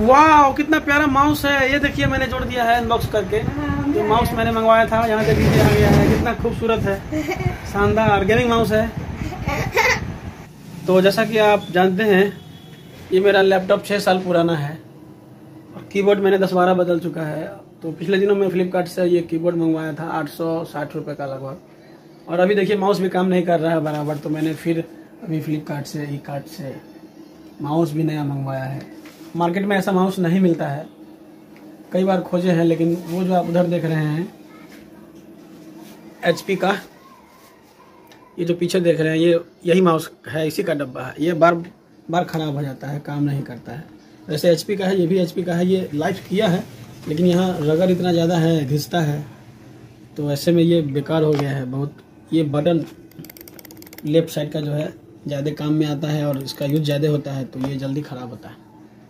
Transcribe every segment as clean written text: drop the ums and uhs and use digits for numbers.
वाह कितना प्यारा माउस है। ये देखिए मैंने जोड़ दिया है अनबॉक्स करके। ये माउस मैंने मंगवाया था, यहाँ देखिए आ गया है, कितना खूबसूरत है, शानदार गेमिंग माउस है। तो जैसा कि आप जानते हैं ये मेरा लैपटॉप 6 साल पुराना है और कीबोर्ड मैंने 10-12 बदल चुका है। तो पिछले दिनों में फ्लिपकार्ट से ये कीबोर्ड मंगवाया था 860 रुपये का लगभग, और अभी देखिए माउस भी काम नहीं कर रहा है बराबर। तो मैंने फिर अभी फ्लिपकार्ट से ई-कार्ट से माउस भी नया मंगवाया है। मार्केट में ऐसा माउस नहीं मिलता है, कई बार खोजे हैं, लेकिन वो जो आप उधर देख रहे हैं HP का, ये जो पीछे देख रहे हैं ये यही माउस है, इसी का डब्बा है। ये बार बार ख़राब हो जाता है, काम नहीं करता है। वैसे HP का है, ये भी HP का है। ये लाइफ किया है लेकिन यहाँ रगड़ इतना ज़्यादा है, घिसता है, तो ऐसे में ये बेकार हो गया है बहुत। ये बटन लेफ्ट साइड का जो है ज़्यादा काम में आता है और इसका यूज ज़्यादा होता है, तो ये जल्दी ख़राब होता है।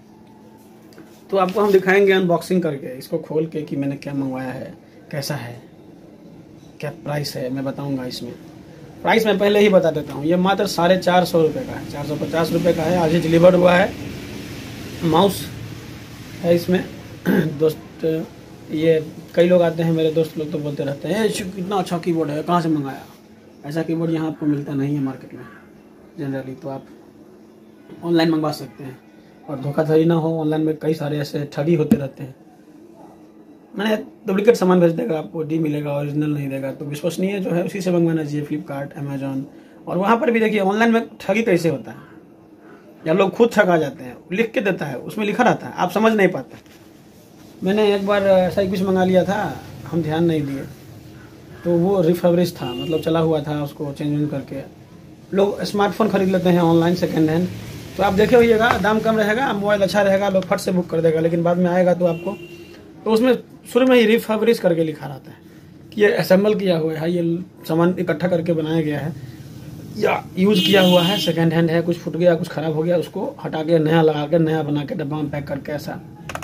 तो आपको हम दिखाएंगे अनबॉक्सिंग करके, इसको खोल के कि मैंने क्या मंगवाया है, कैसा है, क्या प्राइस है, मैं बताऊंगा। इसमें प्राइस मैं पहले ही बता देता हूँ। ये मात्र 450 रुपये का है, 450 रुपये का है। आज ही डिलीवर्ड हुआ है। माउस है इसमें। दोस्त ये कई लोग आते हैं, मेरे दोस्त लोग तो बोलते रहते हैं कितना अच्छा कीबोर्ड है, कहाँ से मंगाया। ऐसा कीबोर्ड यहाँ आपको मिलता नहीं है मार्केट में जनरली, तो आप ऑनलाइन मंगवा सकते हैं। और धोखाधड़ी ना हो, ऑनलाइन में कई सारे ऐसे ठगी होते रहते हैं। मैंने डुप्लीकेट सामान भेज देगा, आपको डी मिलेगा, ओरिजिनल नहीं देगा। तो विश्वसनीय जो है उसी से मंगवाना चाहिए, फ्लिपकार्ट, अमेजोन। और वहाँ पर भी देखिए ऑनलाइन में ठगी कैसे होता है, या लोग खुद ठगा जाते हैं, लिख के देता है, उसमें लिखा रहता है, आप समझ नहीं पाते। मैंने एक बार ऐसा ही कुछ मंगा लिया था, हम ध्यान नहीं दिए, तो वो रिफर्बिश था, मतलब चला हुआ था, उसको चेंज करके। लोग स्मार्टफोन खरीद लेते हैं ऑनलाइन सेकेंड हैंड, तो आप देखे होइएगा दाम कम रहेगा, मोबाइल अच्छा रहेगा, लोग फट से बुक कर देगा, लेकिन बाद में आएगा तो आपको तो उसमें शुरू में ही रिफर्बिश करके लिखा रहता है कि ये असेंबल किया हुआ है, ये सामान इकट्ठा करके बनाया गया है या यूज किया हुआ है, सेकेंड हैंड है, कुछ फूट गया, कुछ खराब हो गया, उसको हटा के नया लगा के नया बना के डब्बा में पैक करके ऐसा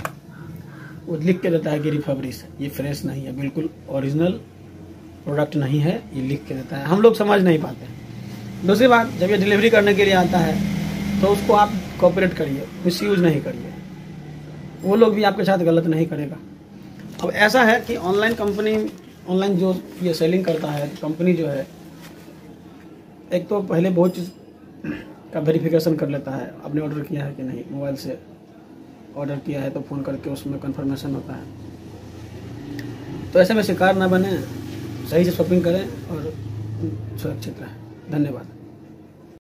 वो लिख के देता है कि रिफर्बिश है। ये फ्रेश नहीं है, बिल्कुल ओरिजिनल प्रोडक्ट नहीं है, ये लिख के देता है। हम लोग समझ नहीं पाते। दूसरी बात, जब ये डिलीवरी करने के लिए आता है तो उसको आप कोऑपरेट करिए, मिसयूज नहीं करिए, वो लोग भी आपके साथ गलत नहीं करेगा। अब ऐसा है कि ऑनलाइन जो ये सेलिंग करता है कंपनी जो है, एक तो पहले बहुत चीज़ का वेरिफिकेशन कर लेता है, आपने ऑर्डर किया है कि नहीं, मोबाइल से ऑर्डर किया है तो फ़ोन करके उसमें कंफर्मेशन होता है। तो ऐसे में शिकार ना बने, सही से शॉपिंग करें और सुरक्षित रहें। धन्यवाद।